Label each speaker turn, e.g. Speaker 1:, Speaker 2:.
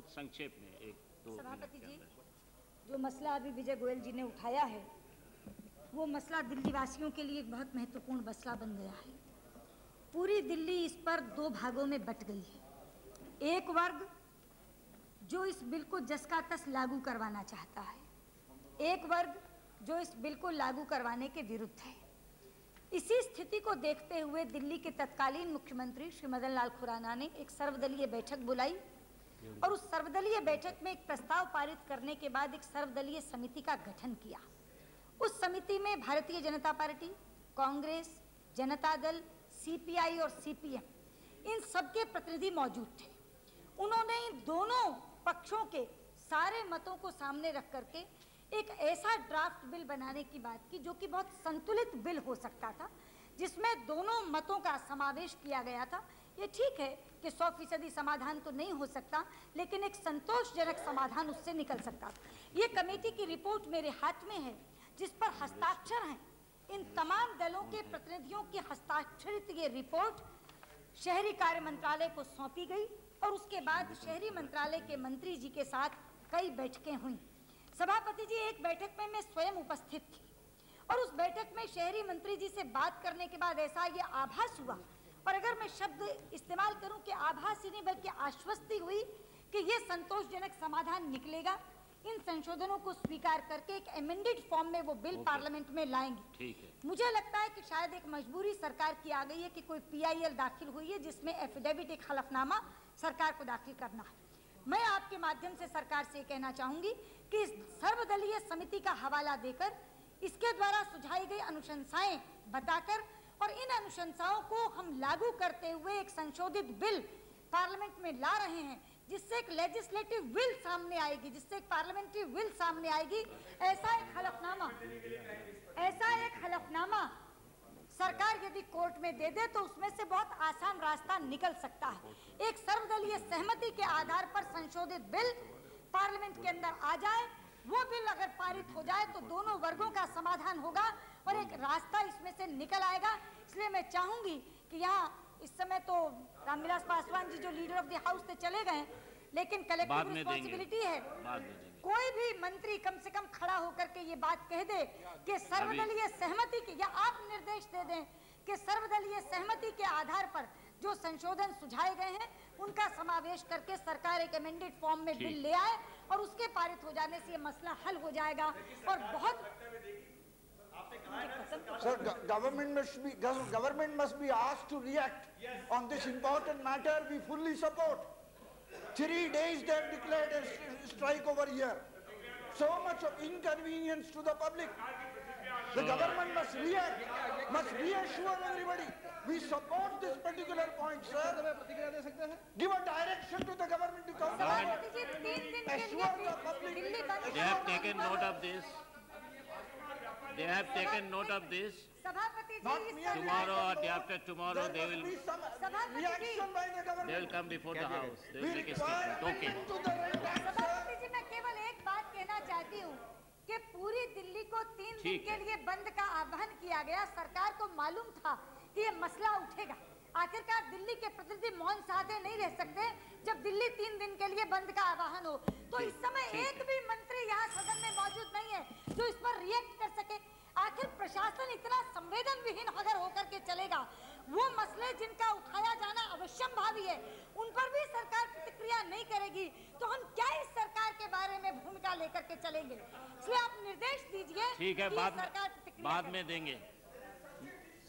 Speaker 1: संक्षेप में एक दो
Speaker 2: सभापति जी, जो मसला अभी विजय गोयल जी ने उठाया है वो मसला दिल्ली वासियों के लिए एक बहुत महत्वपूर्ण मसला बन गया है। पूरी दिल्ली इस पर दो भागों में बट गई है। एक वर्ग जो इस बिल को जस का तस लागू करवाना चाहता है, एक वर्ग जो इस बिल को लागू करवाने के विरुद्ध है। इसी स्थिति को देखते हुए दिल्ली के तत्कालीन मुख्यमंत्री श्री मदन लाल खुराना ने एक सर्वदलीय बैठक बुलाई और उस सर्वदलीय बैठक में एक प्रस्ताव पारित करने के बाद एक सर्वदलीय समिति का गठन किया। उस समिति में भारतीय जनता पार्टी, कांग्रेस, जनता दल, सीपीआई और सीपीएम इन सबके प्रतिनिधि मौजूद थे। उन्होंने इन दोनों पक्षों के सारे मतों को सामने रख करके एक ऐसा ड्राफ्ट बिल बनाने की बात की जो कि बहुत संतुलित बिल हो सकता था, जिसमें दोनों मतों का समावेश किया गया था। ये ठीक है कि 100% समाधान तो नहीं हो सकता, लेकिन एक संतोषजनक समाधान उससे निकल सकता था। ये कमेटी की रिपोर्ट मेरे हाथ में है जिस पर हस्ताक्षर हैं इन तमाम दलों के प्रतिनिधियों की हस्ताक्षरित ये रिपोर्ट शहरी कार्य मंत्रालय को सौंपी गई और उसके बाद शहरी मंत्रालय के मंत्री जी के साथ कई बैठकें हुई। सभापति जी, एक बैठक में मैं स्वयं उपस्थित थी और उस बैठक में शहरी मंत्री जी से बात करने के बाद ऐसा ये आभास हुआ, और अगर मैं शब्द इस्तेमाल करूं कि आभास ही नहीं बल्कि आश्वस्ति हुई कि ये संतोषजनक समाधान निकलेगा। इन संशोधनों को स्वीकार करके एक एमेंडेड फॉर्म में वो बिल पार्लियामेंट में लाएंगे।
Speaker 1: ठीक है।
Speaker 2: मुझे लगता है कि शायद एक मजबूरी सरकार की आ गई है कि कोई पीआईएल दाखिल हुई है जिसमें एफिडेविट, एक हलफनामा सरकार को दाखिल करना है। मैं आपके माध्यम से सरकार से कहना चाहूंगी कि इस सर्वदलीय समिति का हवाला देकर इसके द्वारा सुझाई गई अनुशंसाएं बताकर और इन अनुशंसाओं को हम लागू करते हुए एक संशोधित बिल पार्लियामेंट में ला रहे हैं, जिससे एक लेजिस्लेटिव विल सामने आएगी, जिससे एक पार्लियामेंट्री विल सामने आएगी। ऐसा एक हलफनामा सरकार यदि कोर्ट में दे दे तो उसमें से बहुत आसान रास्ता निकल सकता है। एक सर्वदलीय सहमति के आधार पर संशोधित बिल पार्लियामेंट के अंदर आ जाए, वो बिल अगर पारित हो जाए तो दोनों वर्गों का समाधान होगा और एक रास्ता इसमें से निकल आएगा। इसलिए मैं चाहूंगी कि यहाँ इस समय तो रामविलास पासवान जी जो लीडर ऑफ द हाउस थे चले गए, लेकिन कलेक्टिव रिस्पॉन्सिबिलिटी है, कोई भी मंत्री कम से कम खड़ा होकर के ये बात कह दे कि सर्वदलीय सहमति की, या आप निर्देश दे दें कि सर्वदलीय सहमति के आधार पर जो संशोधन सुझाए गए हैं उनका समावेश करके सरकार एक अमेंडेड फॉर्म में बिल ले आए और उसके पारित हो जाने से ये मसला हल हो जाएगा। और बहुत
Speaker 3: Sir, government must be asked to react on this important matter. We fully support. 3 days they have declared a strike over here. So much of inconvenience to the public. The government must react, must reassure everybody. We support this particular point, sir. Give a direction to the government to come forward. Assure the public.
Speaker 1: They have taken note of this. They have taken note of this. Tomorrow or day after tomorrow they will
Speaker 3: Reaction by the government.
Speaker 1: they will come before the house. They will make a statement. Okay.
Speaker 2: सभापति जी, मैं केवल एक बात कहना चाहती हूँ कि पूरी दिल्ली को 3 दिन के लिए बंद का आह्वान किया गया। सरकार को मालूम था कि ये मसला उठेगा। आखिरकार दिल्ली के प्रतिनिधि मौन साधे नहीं रह सकते जब दिल्ली 3 दिन के लिए बंद का आह्वान हो। तो इस समय एक भी मंत्री यहाँ सदन में मौजूद नहीं है जो इस पर रिएक्ट कर सके। आखिर प्रशासन इतना संवेदन विहीन अगर होकर के चलेगा, वो मसले जिनका उठाया जाना अवश्यंभावी है उन पर भी सरकार प्रतिक्रिया नहीं करेगी, तो हम क्या इस सरकार के बारे में भूमिका लेकर के चलेंगे? इसलिए आप निर्देश दीजिए।
Speaker 1: ठीक है,
Speaker 2: सरकार
Speaker 1: बाद में देंगे।